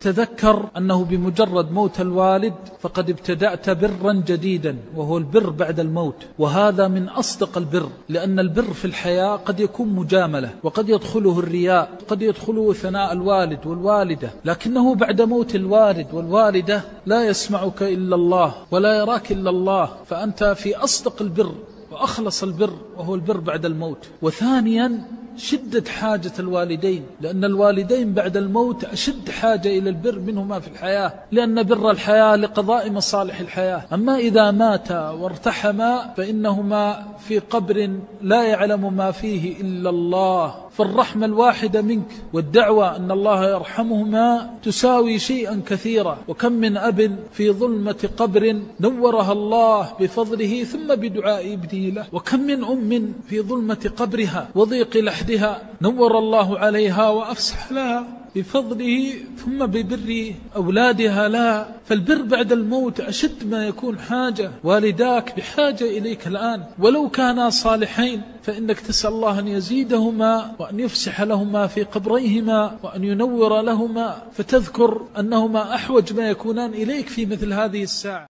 تذكر أنه بمجرد موت الوالد فقد ابتدأت برا جديدا، وهو البر بعد الموت، وهذا من أصدق البر، لأن البر في الحياة قد يكون مجاملة، وقد يدخله الرياء، قد يدخله ثناء الوالد والوالدة، لكنه بعد موت الوالد والوالدة لا يسمعك إلا الله ولا يراك إلا الله، فأنت في أصدق البر وأخلص البر، وهو البر بعد الموت. وثانيا شدة حاجة الوالدين، لأن الوالدين بعد الموت أشد حاجة إلى البر منهما في الحياة، لأن بر الحياة لقضاء مصالح الحياة. أما إذا مات وارتحما فإنهما في قبر لا يعلم ما فيه إلا الله، فالرحمة الواحدة منك والدعوة أن الله يرحمهما تساوي شيئا كثيرا. وكم من أب في ظلمة قبر نورها الله بفضله ثم بدعاء ابنه له، وكم من أم في ظلمة قبرها وضيق لحدها نور الله عليها وأفسح لها بفضله ثم ببر أولادها لها. فالبر بعد الموت أشد ما يكون حاجة، والداك بحاجة إليك الآن، ولو كانا صالحين فإنك تسأل الله أن يزيدهما وأن يفسح لهما في قبريهما وأن ينور لهما، فتذكر أنهما أحوج ما يكونان إليك في مثل هذه الساعة.